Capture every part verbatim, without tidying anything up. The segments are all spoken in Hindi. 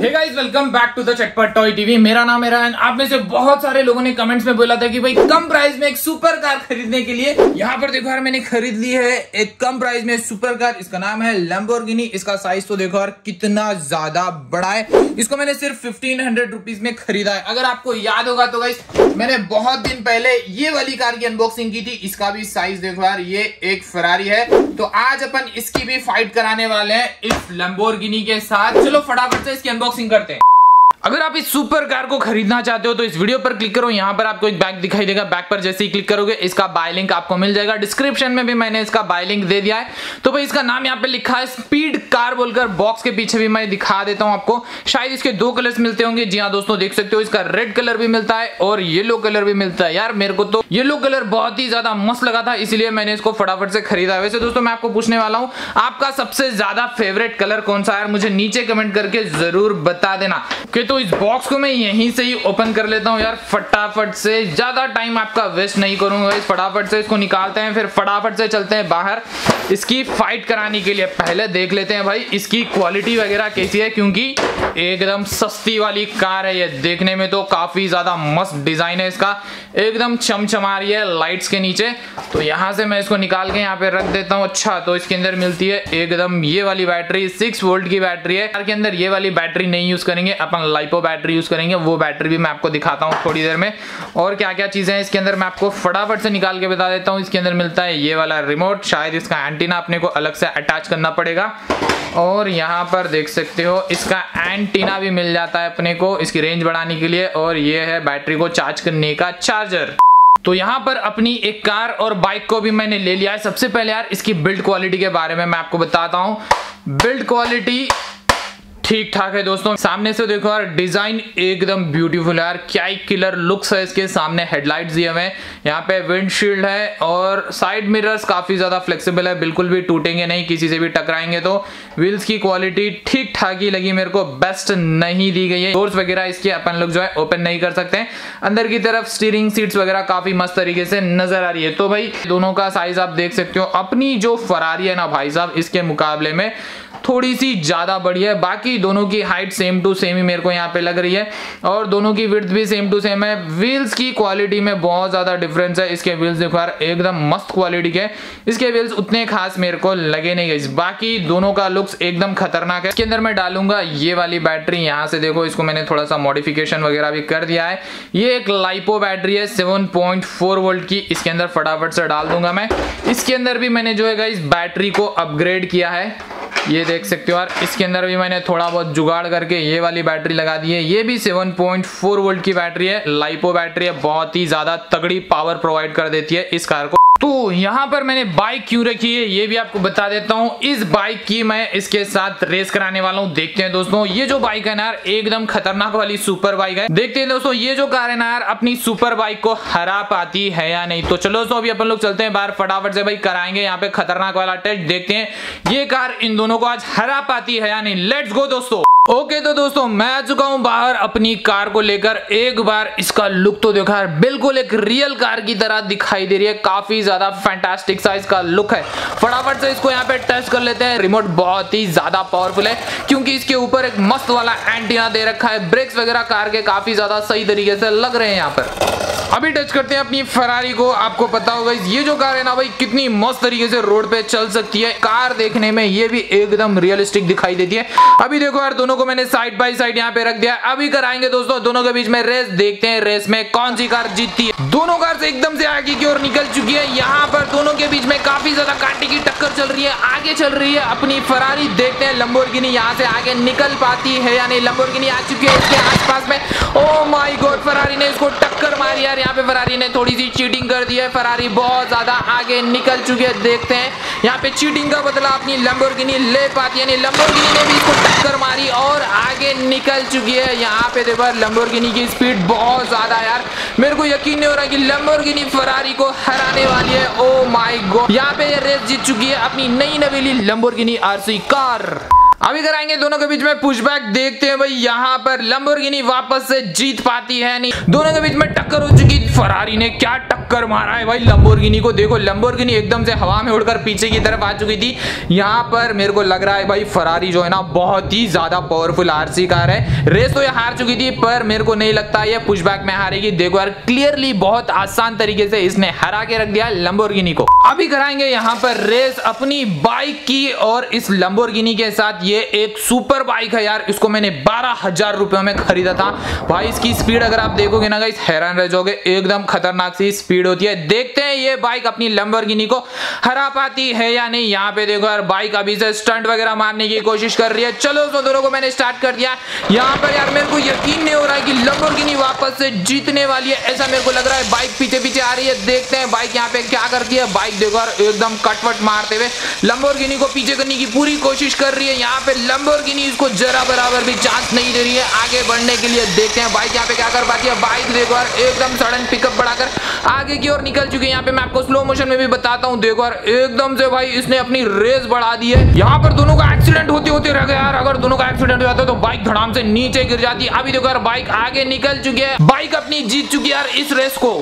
Hey guys, welcome back to the Chatpat toy TV. मेरा नाम है रायन। आप में से बहुत सारे लोगों ने कमेंट्स में बोला था कि भाई कम प्राइस में एक सुपर कार खरीदने के लिए यहाँ पर देखो यार, मैंने खरीद ली है एक कम प्राइस में सुपर कार। इसका नाम है लैम्बोर्गिनी। इसका साइज तो देखो यार कितना ज्यादा बड़ा है। इसको मैंने सिर्फ फिफ्टीन हंड्रेड रुपीज में खरीदा है। अगर आपको याद होगा तो गाइस, मैंने बहुत दिन पहले ये वाली कार की अनबॉक्सिंग की थी। इसका भी साइज देखो यार, ये एक फरारी है। तो आज अपन इसकी भी फाइट कराने वाले हैं इस लैम्बोर्गिनी के साथ। चलो फटाफट से इसकी अनबॉक्सिंग करते हैं। अगर आप इस सुपर कार को खरीदना चाहते हो तो इस वीडियो पर क्लिक करो। यहाँ पर आपको एक बैग दिखाई देगा। बैग पर जैसे ही क्लिक करोगे इसका बाय लिंक आपको मिल जाएगा। डिस्क्रिप्शन में भी मैंने इसका बाय लिंक दे दिया है। तो भाई इसका नाम यहाँ पे लिखा है स्पीड कार बोलकर। बॉक्स के पीछे भी मैं दिखा देता हूँ आपको। शायद इसके दो कलर्स मिलते होंगे। जी हाँ दोस्तों, देख सकते हो इसका रेड कलर भी मिलता है और येलो कलर भी मिलता है। यार मेरे को तो येलो कलर बहुत ही ज्यादा मस्त लगा था, इसलिए मैंने इसको फटाफट से खरीदा। वैसे दोस्तों मैं आपको पूछने वाला हूँ, आपका सबसे ज्यादा फेवरेट कलर कौन सा है? मुझे नीचे कमेंट करके जरूर बता देना। कि तो इस बॉक्स को मैं यहीं से ही ओपन कर लेता हूं यार फटाफट से। ज्यादा टाइम आपका वेस्ट नहीं करूंगा। इस फटाफट से इसको निकालते हैं, फिर फटाफट से चलते हैं बाहर इसकी फाइट कराने के लिए। पहले देख लेते हैं भाई इसकी क्वालिटी वगैरह कैसी है, क्योंकि एकदम सस्ती वाली कार है ये। देखने में तो काफी ज्यादा मस्त डिजाइन है इसका, एकदम चमचमा रही है लाइट्स के नीचे। तो यहां से मैं इसको निकाल के यहाँ पे रख देता हूँ। अच्छा, तो इसके अंदर मिलती है एकदम ये वाली बैटरी। सिक्स वोल्ट की बैटरी है। कार के अंदर ये वाली बैटरी नहीं यूज करेंगे अपन, लाइपो बैटरी यूज करेंगे। वो बैटरी भी मैं आपको दिखाता हूँ थोड़ी देर में। और क्या क्या चीजें हैं इसके अंदर मैं आपको फटाफट से निकाल के बता देता हूँ। इसके अंदर मिलता है ये वाला रिमोट। शायद इसका एंटीना अपने को अलग से अटैच करना पड़ेगा। और यहाँ पर देख सकते हो इसका एंटीना भी मिल जाता है अपने को इसकी रेंज बढ़ाने के लिए। और ये है बैटरी को चार्ज करने का चार्जर। तो यहाँ पर अपनी एक कार और बाइक को भी मैंने ले लिया है। सबसे पहले यार इसकी बिल्ड क्वालिटी के बारे में मैं आपको बताता हूँ। बिल्ड क्वालिटी ठीक ठाक है दोस्तों। सामने से देखो यार, डिजाइन एकदम ब्यूटीफुल है यार। क्या ही किलर लुक्स है इसके। सामने हेडलाइट्स दिए हुए हैं, यहाँ पे विंडशील्ड है और साइड मिरर्स काफी ज्यादा फ्लेक्सिबल है, बिल्कुल भी टूटेंगे नहीं किसी से भी टकराएंगे तो। व्हील्स की क्वालिटी ठीक ठाक ही लगी मेरे को, बेस्ट नहीं दी गई है। डोर्स वगैरह इसके अपन लोग जो है ओपन नहीं कर सकते हैं। अंदर की तरफ स्टीयरिंग सीट्स वगैरह काफी मस्त तरीके से नजर आ रही है। तो भाई दोनों का साइज आप देख सकते हो। अपनी जो फरारी है ना भाई साहब, इसके मुकाबले में थोड़ी सी ज्यादा बड़ी है। बाकी दोनों की हाइट सेम टू सेम ही मेरे को यहाँ पे लग रही है और दोनों की विड्थ भी सेम टू सेम है। व्हील्स की क्वालिटी में बहुत ज्यादा डिफरेंस है। इसके व्हील्स देखो यार एकदम मस्त क्वालिटी के। इसके व्हील्स उतने खास मेरे को लगे नहीं गए। बाकी दोनों का लुक्स एकदम खतरनाक है। इसके अंदर मैं डालूंगा ये वाली बैटरी। यहाँ से देखो इसको मैंने थोड़ा सा मॉडिफिकेशन वगैरह भी कर दिया है। ये एक लाइपो बैटरी है सेवन पॉइंट फोर वोल्ट की। इसके अंदर फटाफट से डाल दूंगा मैं। इसके अंदर भी मैंने जो है इस बैटरी को अपग्रेड किया है। ये देख सकते हो यार, इसके अंदर भी मैंने थोड़ा बहुत जुगाड़ करके ये वाली बैटरी लगा दी है। ये भी सेवन पॉइंट फोर वोल्ट की बैटरी है, लाइपो बैटरी है। बहुत ही ज्यादा तगड़ी पावर प्रोवाइड कर देती है इस कार को। तो यहाँ पर मैंने बाइक क्यों रखी है ये भी आपको बता देता हूँ। इस बाइक की मैं इसके साथ रेस कराने वाला हूँ। देखते हैं दोस्तों, ये जो बाइक है ना यार एकदम खतरनाक वाली सुपर बाइक है। देखते हैं दोस्तों ये जो कार है ना यार अपनी सुपर बाइक को हरा पाती है या नहीं। तो चलो दोस्तों अभी अपन लोग चलते हैं बाहर, फटाफट से भाई कराएंगे यहाँ पे खतरनाक वाला टेस्ट। देखते हैं ये कार इन दोनों को आज हरा पाती है या नहीं। लेट्स गो दोस्तों। ओके okay, तो दोस्तों मैं आ चुका हूं बाहर अपनी कार को लेकर। एक बार इसका लुक तो देखा यार, बिल्कुल एक रियल कार की तरह दिखाई दे रही है। काफी ज्यादा फैंटास्टिक सा इसका लुक है। फटाफट से इसको यहाँ पे टेस्ट कर लेते हैं। रिमोट बहुत ही ज्यादा पावरफुल है क्योंकि इसके ऊपर एक मस्त वाला एंटीना दे रखा है। ब्रेक्स वगैरह कार के काफी ज्यादा सही तरीके से लग रहे हैं यहाँ पर। अभी टच करते हैं अपनी फरारी को। आपको पता होगा ये जो कार है ना भाई कितनी मस्त तरीके से रोड पे चल सकती है। कार देखने में ये भी एकदम रियलिस्टिक दिखाई देती है। अभी देखो यार दोनों को मैंने साइड बाय साइड यहाँ पे रख दिया। अभी कराएंगे दोस्तों दोनों के बीच में रेस। देखते हैं रेस में कौन सी कार जीतती है। दोनों कार से एकदम से आगे की ओर निकल चुकी है। यहाँ पर दोनों के बीच में काफी ज्यादा कांटे की टक्कर चल रही है। आगे चल रही है अपनी फरारी। देखते हैं लैम्बोर्गिनी यहाँ से आगे निकल पाती है या नहीं। लैम्बोर्गिनी आ चुकी है इसके आसपास में। ओह माय गॉड, फरारी ने इसको टक्कर मारी यार। यहाँ पे फरारी ने थोड़ी सी चीटिंग कर दी है। फरारी बहुत ज्यादा आगे निकल चुकी है। देखते हैं यहाँ पे चीटिंग का बदला अपनी लैम्बोर्गिनी ले पाती है नहीं। लैम्बोर्गिनी ने भी इसको टक्कर मारी और आगे निकल चुकी है। यहाँ पे देखो लैम्बोर्गिनी की स्पीड बहुत ज्यादा यार। मेरे को यकीन नहीं हो रहा कि लैम्बोर्गिनी फरारी को हराने वाली है। ओह माय गॉड, यहाँ पे ये रेस जीत चुकी है अपनी नई नवेली लैम्बोर्गिनी आरसी कार। अभी कराएंगे दोनों के बीच में पुशबैक। देखते हैं भाई यहाँ पर लैम्बोर्गिनी वापस से जीत पाती है नहीं। दोनों के बीच में टक्कर हो चुकी। फरारी ने क्या टक्कर टक्कर मारा है भाई लंबोर्गिनी को। देखो लंबोर्गिनी एकदम से हवा में उड़कर पीछे की तरफ आ चुकी थी। यहाँ पर मेरे को लग रहा है भाई फरारी जो है ना बहुत ही ज्यादा पावरफुल आरसी कार है। रेस तो ये हार चुकी थी पर मेरे को नहीं लगता ये पुशबैक में हारेगी। देखो यार क्लियरली बहुत आसान तरीके से इसने हरा के रख दिया लंबोर्गिनी को। अभी कराएंगे यहाँ पर रेस अपनी बाइक की और इस लंबोर्गिनी के साथ। ये एक सुपर बाइक है यार, इसको मैंने बारह हजार रुपए में खरीदा था भाई। इसकी स्पीड अगर आप देखोगे ना गाइस हैरान रह जाओगे, एकदम खतरनाक सी स्पीड होती है। देखते हैं ये बाइक अपनी लंबोर्गिनी को हरा पाती है या नहीं। यहाँ पे देखो यार बाइक अभी से स्टंट वगैरह मारने की कोशिश कर रही है। चलो तो दोनों को मैंने स्टार्ट कर दिया। यहाँ पर यार मेरे को यकीन नहीं हो रहा है कि लंबोर्गिनी वापस से जीतने वाली है, ऐसा मेरे को लग रहा है। बाइक पीछे पीछे आ रही है, देखते हैं बाइक यहाँ पे क्या करती है। बाइक देखो यार एकदम कटवट मारते हुए लंबोर्गिनी को पीछे करने की पूरी कोशिश कर रही है। यहाँ पे लंबोर्गिनी इसको जरा बराबर भी चांस नहीं दे रही है आगे बढ़ने के लिए। देखते हैं बाइक यहाँ पे क्या कर पाती है। बाइक देखो यार एकदम सडन पिकअप बढ़ाकर आगे की ओर निकल चुकी है। यहाँ पे मैं आपको स्लो मोशन में भी बताता हूँ। देखो यार एकदम से भाई इसने अपनी रेस बढ़ा दी है। यहाँ पर दोनों का एक्सीडेंट होते होते रह गया यार। अगर दोनों का एक्सीडेंट हो जाता तो बाइक धड़ाम से नीचे गिर जाती। अभी देखो यार बाइक आगे निकल चुकी है, बाइक अपनी जीत चुकी है यार इस रेस को।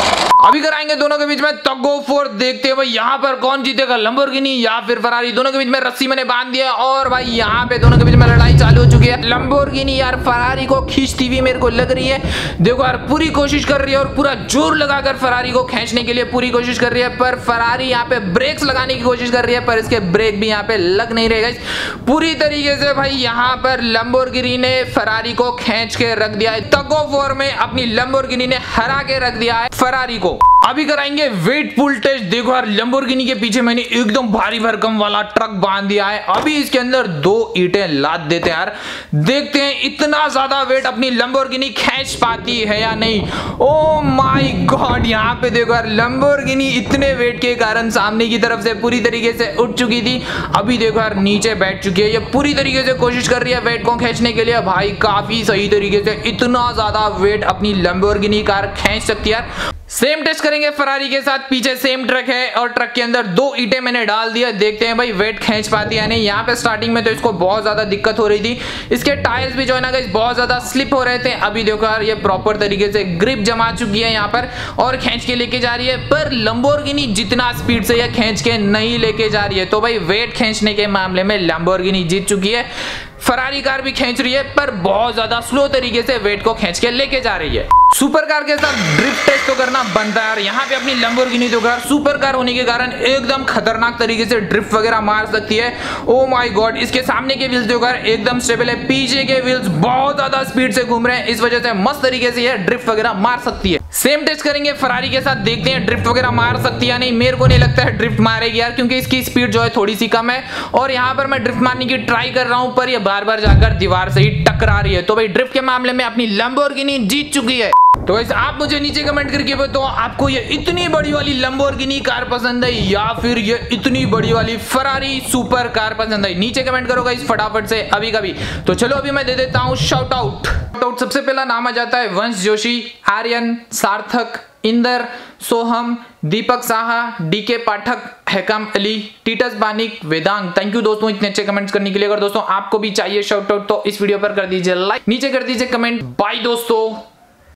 अभी कराएंगे दोनों के बीच में टग ऑफ वॉर। देखते हैं भाई यहाँ पर कौन जीतेगा, लंबोर्गिनी या फिर फरारी। दोनों के बीच में रस्सी मैंने बांध दिया और भाई यहाँ पे दोनों के बीच में लड़ाई चालू हो चुकी है। लंबोर्गिनी यार फरारी को खींचती हुई मेरे को लग रही है। देखो यार पूरी कोशिश कर रही है और पूरा जोर लगाकर फरारी को खींचने के लिए पूरी कोशिश कर रही है, पर फरारी यहाँ पे ब्रेक्स लगाने की कोशिश कर रही है पर इसके ब्रेक भी यहाँ पे लग नहीं रहे। पूरी तरीके से भाई यहाँ पर लंबोर्गिनी ने फरारी को खींच के रख दिया है। टग ऑफ वॉर में अपनी लंबोर्गिनी ने हरा के रख दिया है फरारी को। अभी कराएंगे वेट पुल टेस्ट। देखो यार लंबोर्गिनी के पीछे मैंने एकदम भारी भरकम वाला ट्रक बांध दिया है। अभी इसके अंदर दो ईंटें लाद देते हैं यार, देखते हैं इतना ज्यादा वेट अपनी लंबोर्गिनी खींच पाती है या नहीं। ओ माय गॉड यहाँ पे देखो यार लंबोर्गिनी इतने वेट के कारण सामने की तरफ से पूरी तरीके से उठ चुकी थी। अभी देखो यार नीचे बैठ चुकी है। ये पूरी तरीके से कोशिश कर रही है वेट को खींचने के लिए। भाई काफी सही तरीके से इतना ज्यादा वेट अपनी लंबोर्गिनी कार खींच सकती है यार। सेम टेस्ट करेंगे फरारी के साथ। पीछे सेम ट्रक है और ट्रक के अंदर दो ईंटें मैंने डाल दिया। देखते हैं भाई वेट खींच पाती है नहीं। यहाँ पे स्टार्टिंग में तो इसको बहुत ज्यादा दिक्कत हो रही थी, इसके टायर्स भी जो है ना गाइस बहुत ज्यादा स्लिप हो रहे थे। अभी देखो यार ये प्रॉपर तरीके से ग्रिप जमा चुकी है यहाँ पर और खींच के लेके जा रही है, पर लंबोर्गिनी जितना स्पीड से यह खींच के नहीं लेके जा रही है। तो भाई वेट खींचने के मामले में लंबोर्गिनी जीत चुकी है। फरारी कार भी खींच रही है पर बहुत ज्यादा स्लो तरीके से वेट को खींच के लेके जा रही है। सुपर कार के साथ ड्रिफ्ट टेस्ट तो करना बनता है यार। यहाँ पे अपनी लंबोर्गिनी तो कार सुपर कार होने के कारण एकदम खतरनाक तरीके से ड्रिफ्ट वगैरह मार सकती है। ओ माय गॉड इसके सामने के व्हील्स जो कार एकदम स्टेबल है, पीछे के व्हील्स बहुत ज्यादा स्पीड से घूम रहे हैं, इस वजह से मस्त तरीके से ये ड्रिफ्ट वगैरह मार सकती है। सेम टेस्ट करेंगे फरारी के साथ, देखते हैं ड्रिफ्ट वगैरह मार सकती है या नहीं। मेरे को नहीं लगता है ड्रिफ्ट मारेगी यार, क्योंकि इसकी स्पीड जो है थोड़ी सी कम है और यहाँ पर मैं ड्रिफ्ट मारने की ट्राई कर रहा हूँ पर ये बार बार जाकर दीवार से ही टकरा रही है। तो भाई ड्रिफ्ट के मामले में अपनी लंबोर्गिनी जीत चुकी है। तो वैसे आप मुझे नीचे कमेंट करके बताओ आपको ये इतनी बड़ी वाली लंबोर्गिनी कार पसंद है या फिर ये इतनी बड़ी वाली फरारी सुपर कार पसंद है। नीचे कमेंट करो गाइस फटाफट से अभी कभी। तो चलो अभी मैं दे देता हूँ शाउट आउट। शाउट आउट सबसे पहला नाम आ जाता है वंश Joshi, Aryan, Sarthak, Inder, Soham, Deepak Saha, DK Pathak, Hakam Ali, Titus Banik, Vedang. Thank you दोस्तों इतने अच्छे कमेंट्स करने के लिए। अगर दोस्तों आपको भी चाहिए शाउट आउट तो इस वीडियो पर कर दीजिए लाइक, नीचे कर दीजिए कमेंट। बाय दोस्तों।